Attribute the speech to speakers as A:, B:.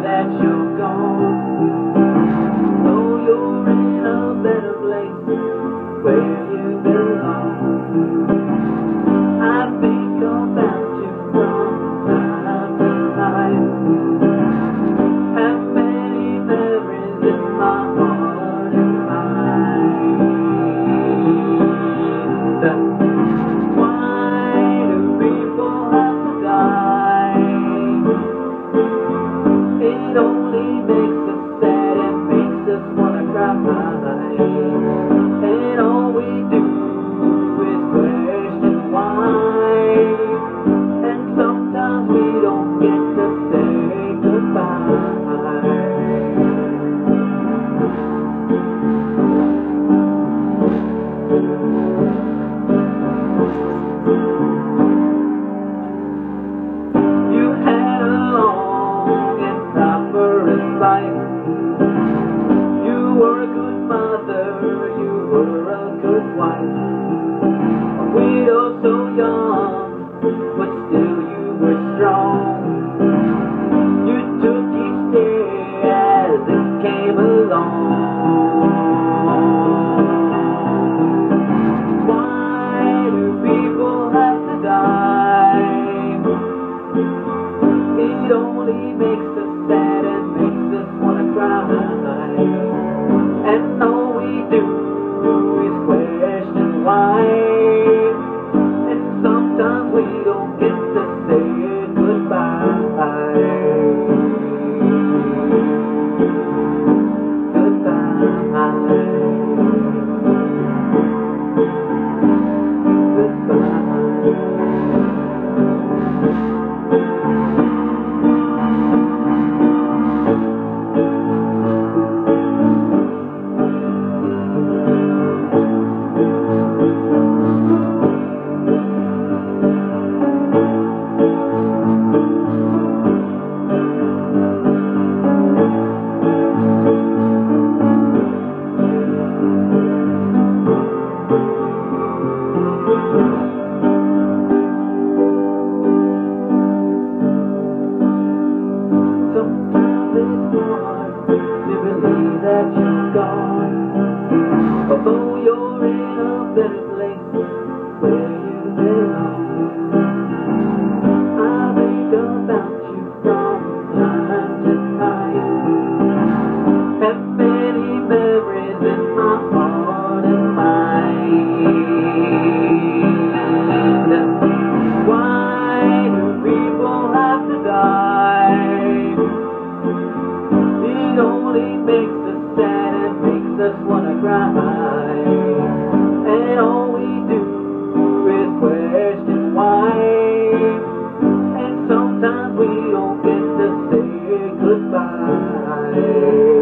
A: that you're gone. Though you're in a better place where you belong. I think about you from time to time. Have many memories in my heart and mind. Why do people have to die? It only makes us sad and makes us wanna cry. And all we do is question why. And sometimes we don't get to say goodbye. You had a long and prosperous life. You were a good mother, you were a good wife. A widow so young, but still you were strong. You took each day as it came along. Why do people have to die? It only makes us sad and makes us wanna cry. And all we do is question why. And sometimes we don't get to say goodbye. Sometimes it's hard to believe that you're gone. Although you're in a better place where you belong. I think about you from time to time. Have many memories in my heart and mind. Why do people have to die? It only makes us sad and makes us wanna cry. And all we do is question why. And sometimes we don't get to say goodbye.